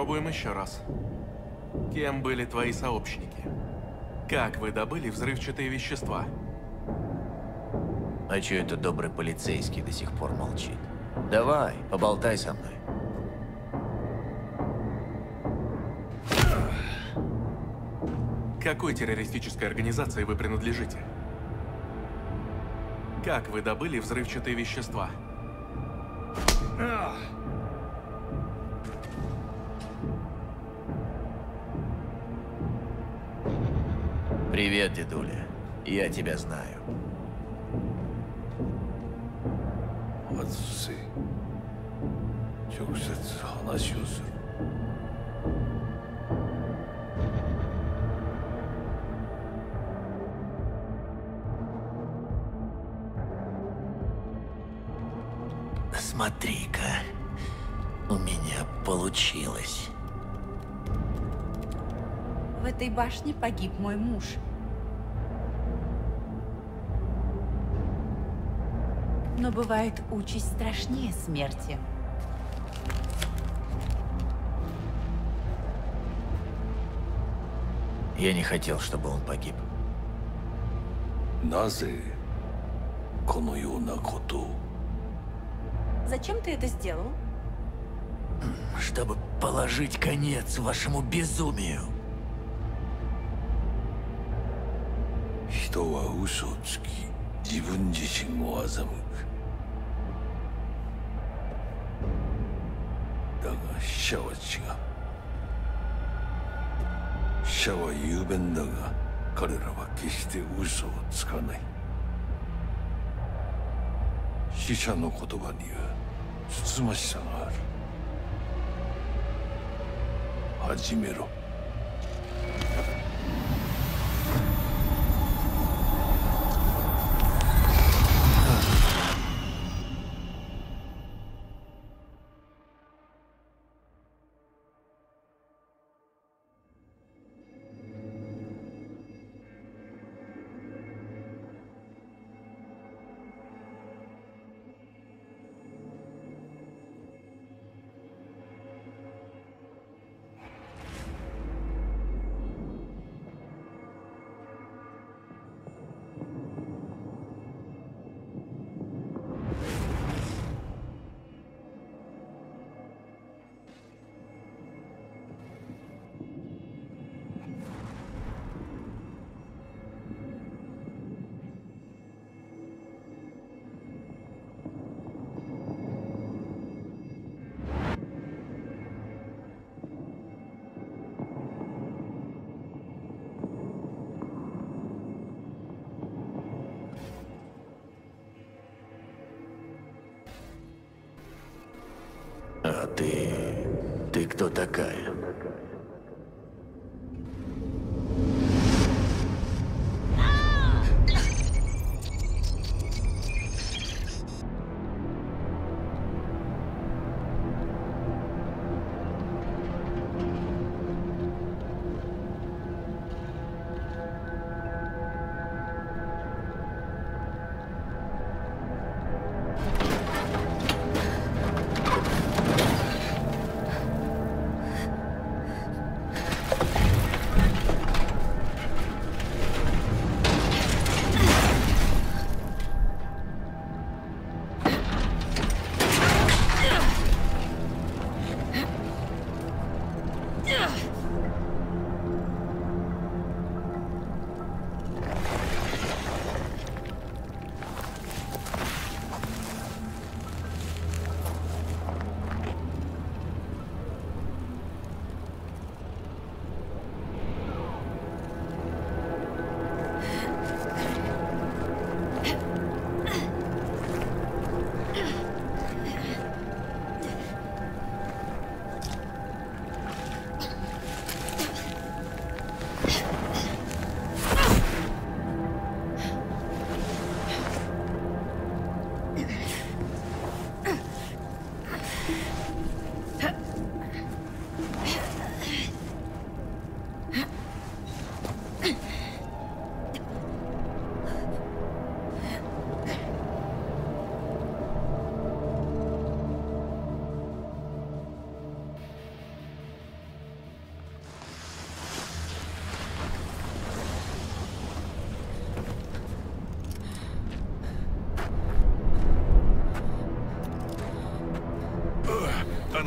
Попробуем еще раз. Кем были твои сообщники? Как вы добыли взрывчатые вещества? А чё это добрый полицейский до сих пор молчит? Давай, поболтай со мной. Какой террористической организации вы принадлежите? Как вы добыли взрывчатые вещества? Привет, дедуля. Я тебя знаю. 外せ。直接話をする。 Смотри-ка, у меня получилось. В этой башне погиб мой муж. Но бывает участь страшнее смерти. Я не хотел, чтобы он погиб. なぜこのようなことを？ Зачем ты это сделал? Чтобы положить конец вашему безумию. 人は嘘をつき、自分自身を欺く。だが死者は違う。死者は雄弁だが、彼らは決して嘘をつかない。死者の言葉にはつつましさがある。始めろ。 А ты кто такая?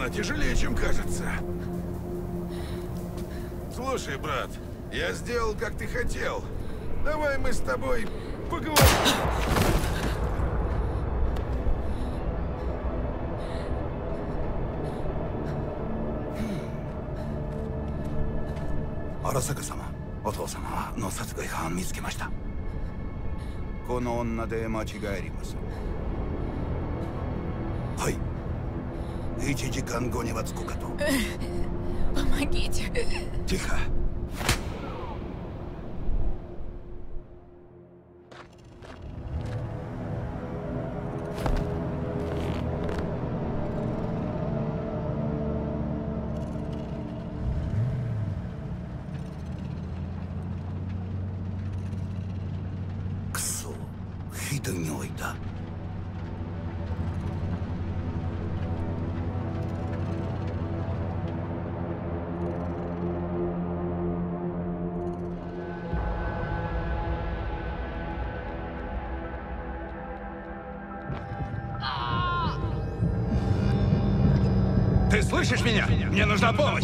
Она тяжелее, чем кажется. Слушай, брат, я сделал, как ты хотел. Давай мы с тобой поговорим. 荒坂様、お父様の殺害犯を見つけました。この女で間違いありません。はい。1時間後には着くかと。 Помогите. Тихо. Ксу, хитонёй да. Ты слышишь меня? Мне нужна помощь!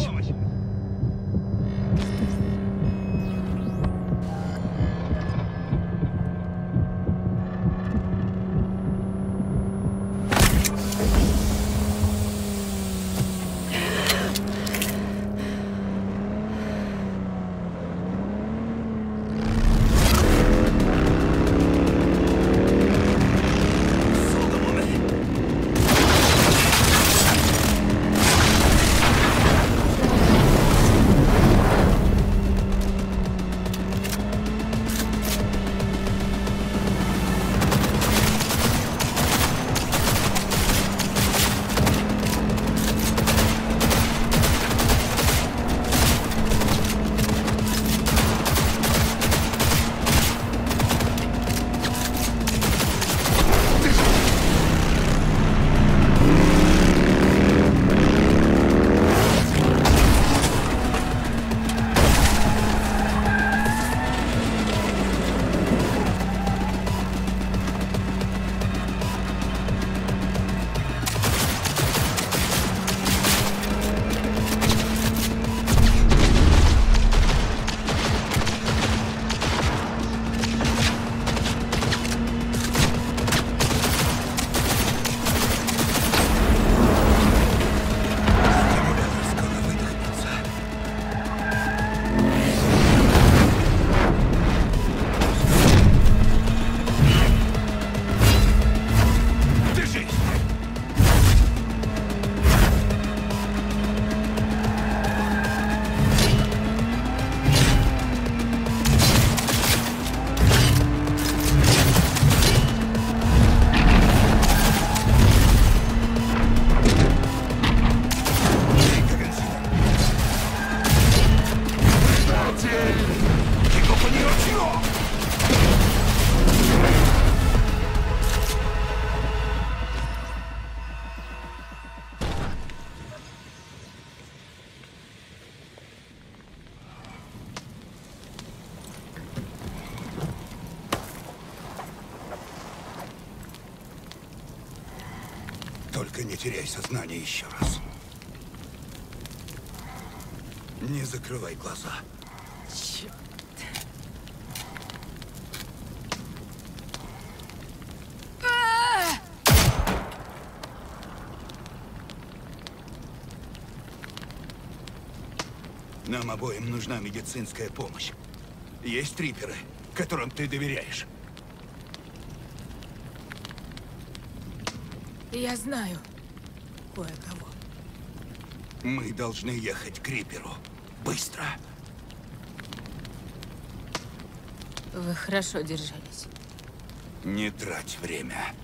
Только не теряй сознание еще раз. Не закрывай глаза. Черт. Нам обоим нужна медицинская помощь. Есть триперы, которым ты доверяешь. Я знаю кое-кого. Мы должны ехать к Риперу. Быстро. Вы хорошо держались. Не трать время.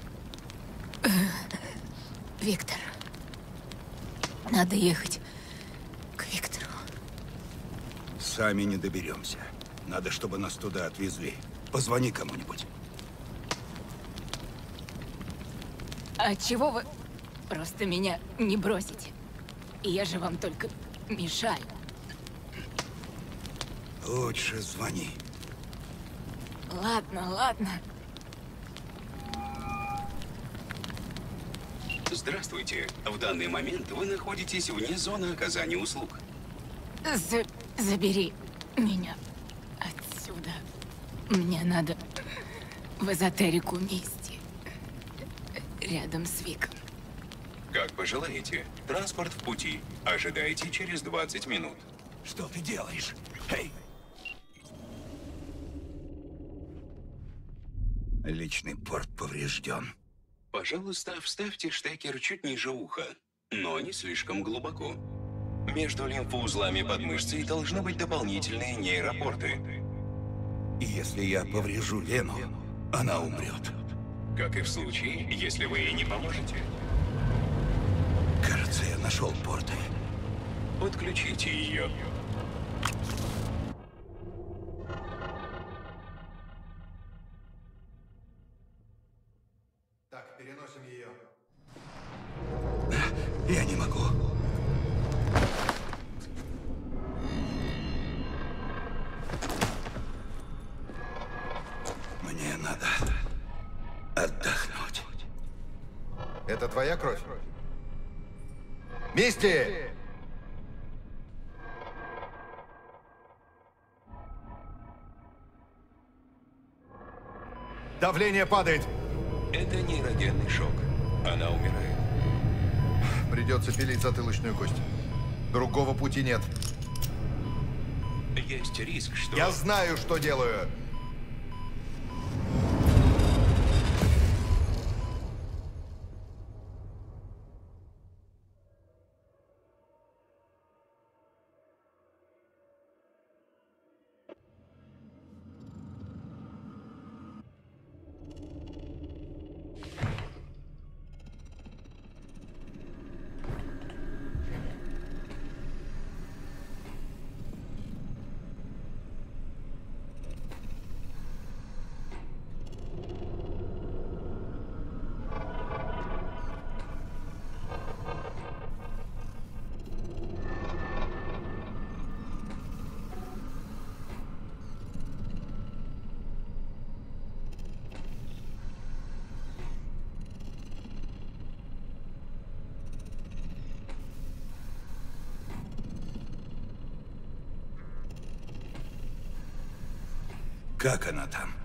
Виктор. Надо ехать к Виктору. Сами не доберемся. Надо, чтобы нас туда отвезли. Позвони кому-нибудь. А чего вы просто меня не бросите? Я же вам только мешаю. Лучше звони. Ладно, ладно. Здравствуйте. В данный момент вы находитесь вне зоны оказания услуг. Забери меня отсюда. Мне надо в эзотерику Мисти. Рядом с Виком. Как пожелаете. Транспорт в пути. Ожидайте через 20 минут. Что ты делаешь? Эй! Личный порт поврежден. Пожалуйста, вставьте штекер чуть ниже уха, но не слишком глубоко. Между лимфоузлами под мышцей должны быть дополнительные нейропорты. И если я поврежу вену, она умрет. Как и в случае, если вы ей не поможете. Кажется, я нашел порты. Подключите ее. Так, переносим ее. Я не могу. Мне надо отдохнуть. Это твоя кровь? Мисти! Давление падает. Это нейрогенный шок. Она умирает. Придется пилить затылочную кость. Другого пути нет. Есть риск, что... Я знаю, что делаю. Как она там?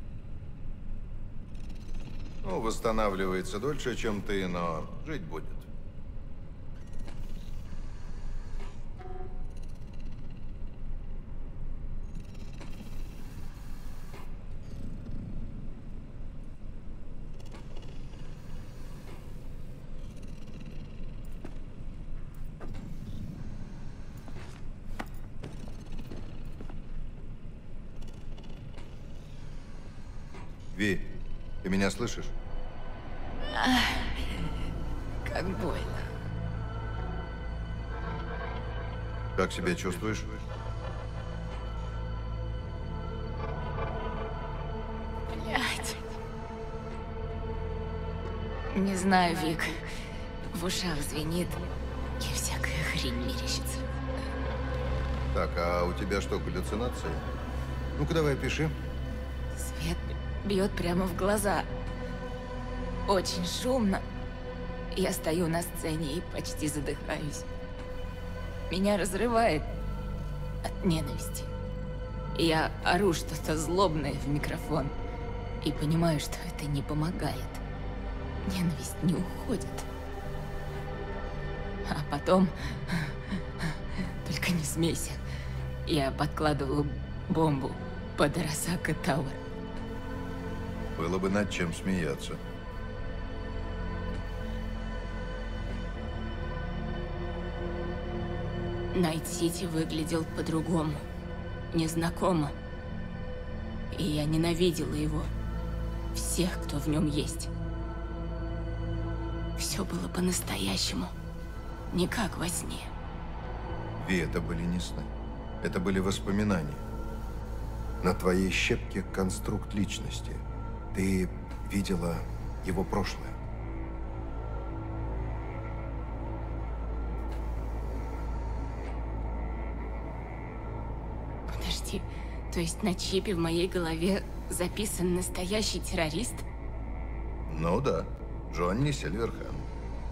Ну, восстанавливается дольше, чем ты, но жить будет. Ви, ты меня слышишь? Как больно. Как себя чувствуешь? Блядь. Не знаю, Вик. В ушах звенит, и всякая хрень мерещится. Так, а у тебя что, галлюцинации? Ну-ка давай пиши. Свет бьет прямо в глаза. Очень шумно. Я стою на сцене и почти задыхаюсь. Меня разрывает от ненависти. Я ору что-то злобное в микрофон и понимаю, что это не помогает. Ненависть не уходит. А потом... Только не смейся. Я подкладываю бомбу под Арасака Тауэр. Было бы над чем смеяться. Найт-Сити выглядел по-другому. Незнакомо. И я ненавидела его. Всех, кто в нем есть. Все было по-настоящему. Не как во сне. Ви, это были не сны. Это были воспоминания. На твоей щепке конструкт личности. Ты видела его прошлое. Подожди, то есть на чипе в моей голове записан настоящий террорист? Ну да, Джонни Сильверханд.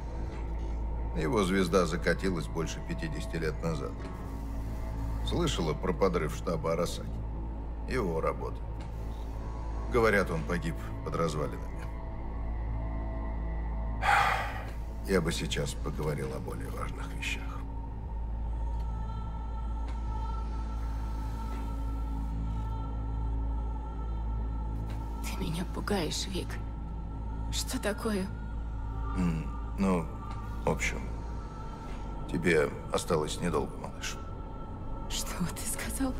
Его звезда закатилась больше 50 лет назад. Слышала про подрыв штаба Арасаки? Его работа. Говорят, он погиб под развалинами. Я бы сейчас поговорил о более важных вещах. Ты меня пугаешь, Вик. Что такое? Ну, в общем, тебе осталось недолго, малыш. Что ты сказал?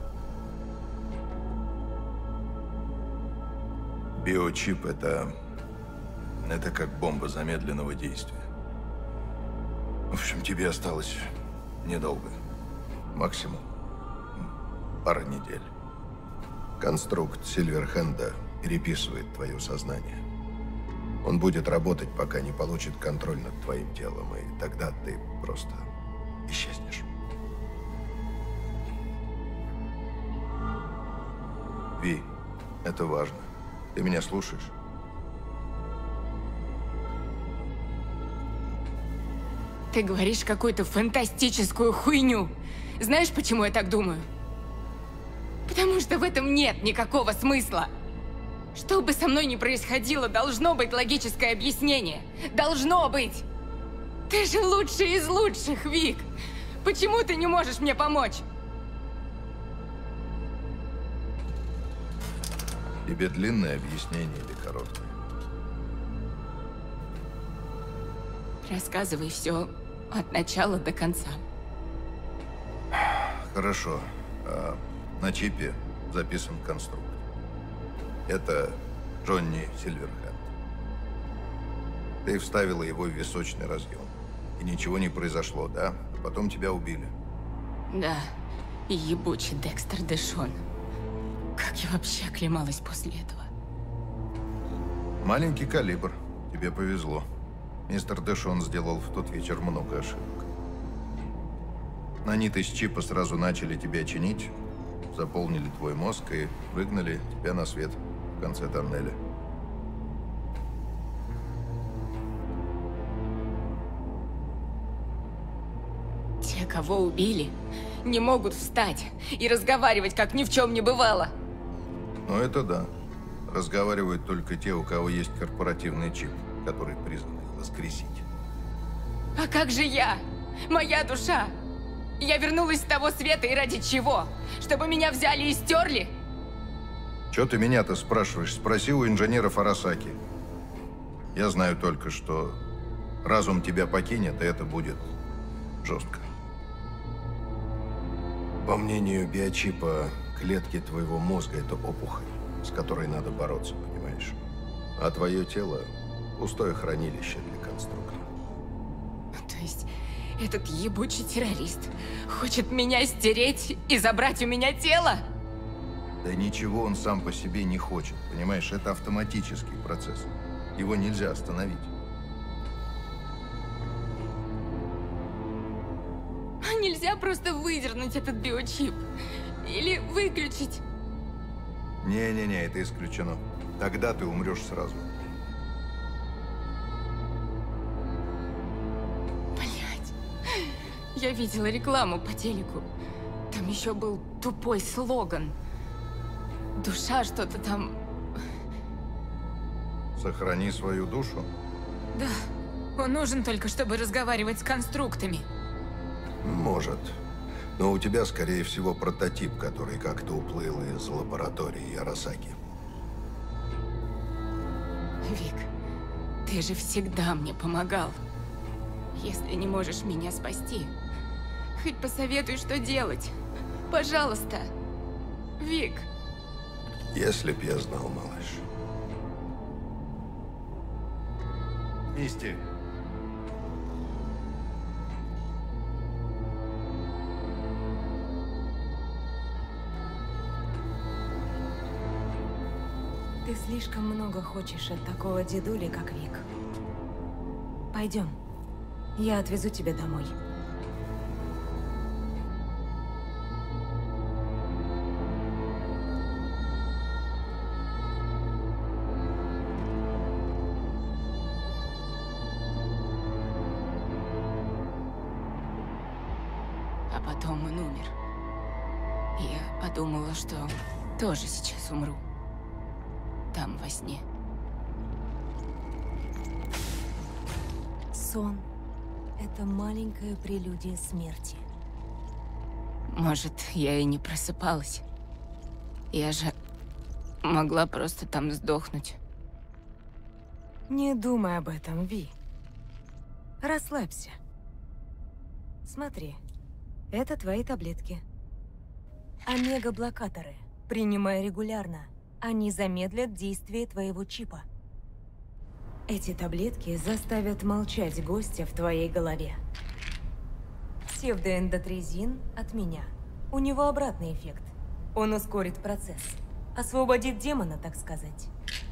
Биочип — это как бомба замедленного действия. В общем, тебе осталось недолго. Максимум пара недель. Конструкт Сильверхенда переписывает твое сознание. Он будет работать, пока не получит контроль над твоим телом, и тогда ты просто исчезнешь. Ви, это важно. Ты меня слушаешь? Ты говоришь какую-то фантастическую хуйню. Знаешь, почему я так думаю? Потому что в этом нет никакого смысла. Что бы со мной ни происходило, должно быть логическое объяснение. Должно быть! Ты же лучший из лучших, Вик! Почему ты не можешь мне помочь? Тебе длинное объяснение или короткое? Рассказывай все от начала до конца. Хорошо. На чипе записан конструкт. Это Джонни Сильверхенд. Ты вставила его в височный разъем. И ничего не произошло, да? Потом тебя убили. Да, и ебучий Декстер Дэшон. Как я вообще оклемалась после этого? Маленький калибр. Тебе повезло. Мистер Дэшон сделал в тот вечер много ошибок. Наниты с чипа сразу начали тебя чинить, заполнили твой мозг и выгнали тебя на свет в конце тоннеля. Те, кого убили, не могут встать и разговаривать, как ни в чем не бывало. Ну это да. Разговаривают только те, у кого есть корпоративный чип, который призван их воскресить. А как же я? Моя душа? Я вернулась с того света и ради чего? Чтобы меня взяли и стерли? Чё ты меня-то спрашиваешь? Спроси у инженеров Арасаки. Я знаю только, что разум тебя покинет, и это будет жестко. По мнению биочипа, клетки твоего мозга — это опухоль, с которой надо бороться, понимаешь? А твое тело — пустое хранилище для конструктора. То есть этот ебучий террорист хочет меня стереть и забрать у меня тело? Да ничего он сам по себе не хочет, понимаешь? Это автоматический процесс. Его нельзя остановить. А нельзя просто выдернуть этот биочип? Или выключить? Не-не-не, это исключено. Тогда ты умрешь сразу. Блять. Я видела рекламу по телеку. Там еще был тупой слоган. Душа что-то там... Сохрани свою душу. Да. Он нужен только, чтобы разговаривать с конструктами. Может. Но у тебя, скорее всего, прототип, который как-то уплыл из лаборатории Арасаки. Вик, ты же всегда мне помогал. Если не можешь меня спасти, хоть посоветуй, что делать. Пожалуйста. Вик. Если б я знал, малыш. Мисти. Ты слишком много хочешь от такого дедули, как Вик. Пойдем. Я отвезу тебя домой. А потом он умер. И я подумала, что тоже сейчас умру. Там, во сне. Сон — это маленькая прелюдия смерти. Может, я и не просыпалась. Я же могла просто там сдохнуть. Не думай об этом, Ви. Расслабься. Смотри, это твои таблетки. Омега-блокаторы. Принимай регулярно. Они замедлят действие твоего чипа. Эти таблетки заставят молчать гостя в твоей голове. Псевдоэндотрезин от меня. У него обратный эффект. Он ускорит процесс. Освободит демона, так сказать.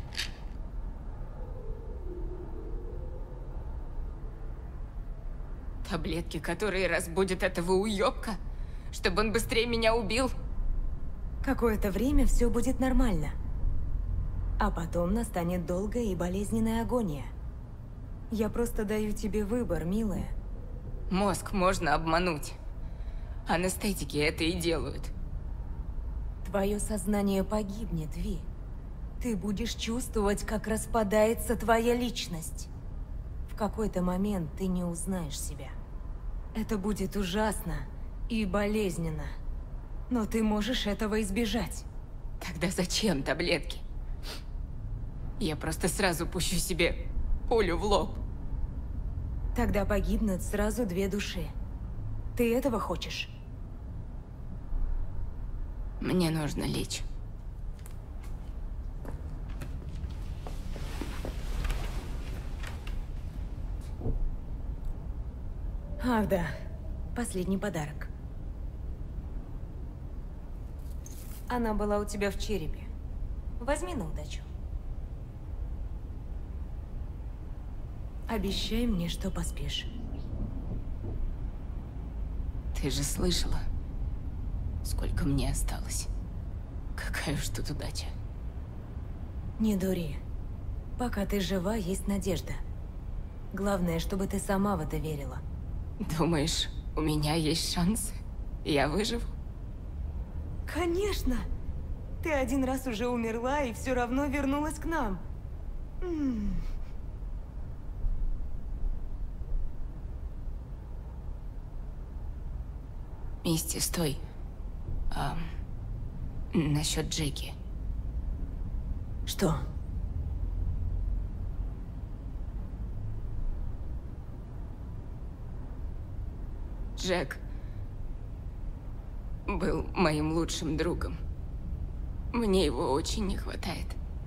Таблетки, которые разбудят этого уёбка, чтобы он быстрее меня убил. Какое-то время все будет нормально. А потом настанет долгая и болезненная агония. Я просто даю тебе выбор, милая. Мозг можно обмануть. Анестетики это и делают. Твое сознание погибнет, Ви. Ты будешь чувствовать, как распадается твоя личность. В какой-то момент ты не узнаешь себя. Это будет ужасно и болезненно. Но ты можешь этого избежать. Тогда зачем таблетки? Я просто сразу пущу себе пулю в лоб. Тогда погибнут сразу две души. Ты этого хочешь? Мне нужно лечь. Ах да, последний подарок. Она была у тебя в черепе. Возьми на удачу. Обещай мне, что поспишь. Ты же слышала, сколько мне осталось. Какая уж тут удача. Не дури. Пока ты жива, есть надежда. Главное, чтобы ты сама в это верила. Думаешь, у меня есть шанс? Я выживу? Конечно! Ты один раз уже умерла и все равно вернулась к нам. Мисти, стой. Насчет Джеки. Что? Джек был моим лучшим другом. Мне его очень не хватает.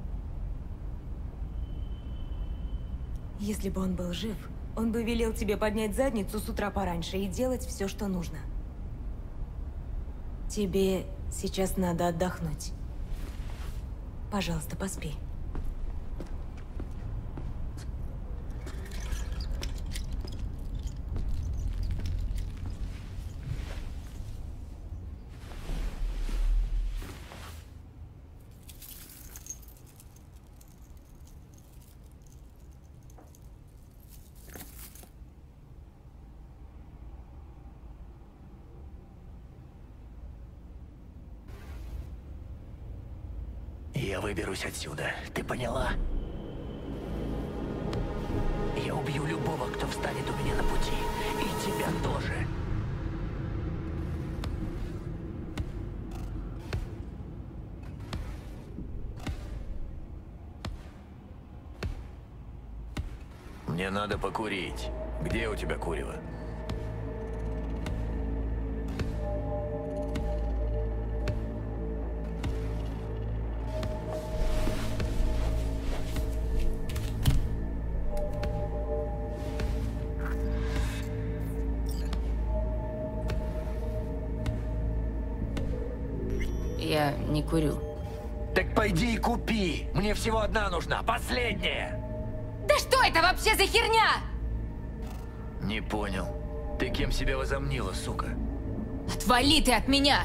Если бы он был жив, он бы велел тебе поднять задницу с утра пораньше и делать все, что нужно. Тебе сейчас надо отдохнуть. Пожалуйста, поспи. Я выберусь отсюда, ты поняла? Я убью любого, кто встанет у меня на пути. И тебя тоже. Мне надо покурить. Где у тебя курево? Я не курю. Так пойди и купи. Мне всего одна нужна, последняя. Да что это вообще за херня? Не понял. Ты кем себя возомнила, сука? Отвали ты от меня!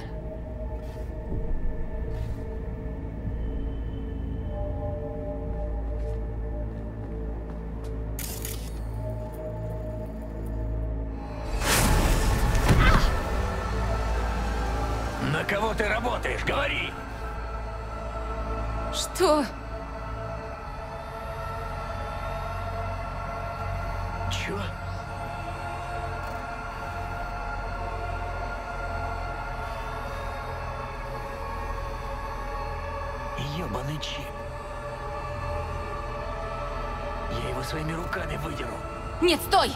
кого ты работаешь? Говори! Что? Чё? Ёбаный чип. Я его своими руками выдеру. Нет, стой!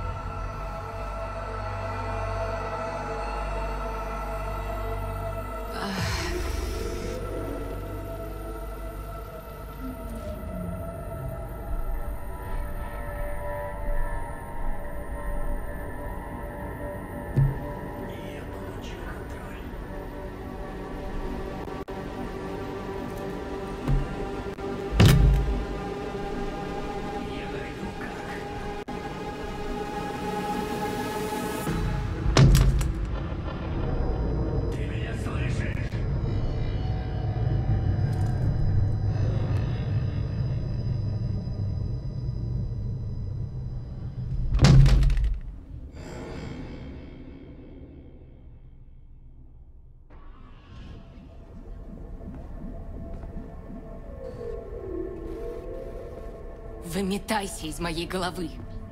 Выметайся из моей головы.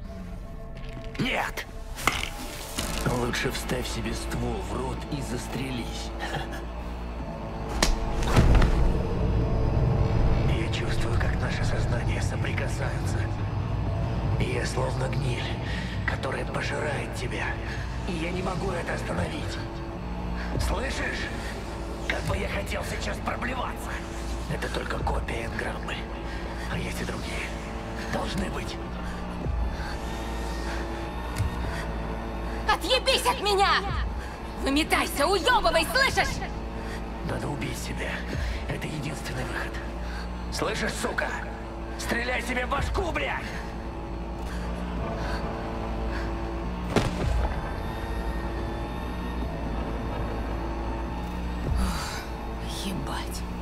Нет! Лучше вставь себе ствол в рот и застрелись. Я чувствую, как наши сознания соприкасаются. И я словно гниль, которая пожирает тебя. И я не могу это остановить. Слышишь? Как бы я хотел сейчас проблеваться. Это только копия энграммы. А есть и другие. Должны быть. Отъебись от меня! Выметайся, уёбывай, слышишь? Надо убить себя. Это единственный выход. Слышишь, сука? Стреляй себе в башку, блядь! Ебать.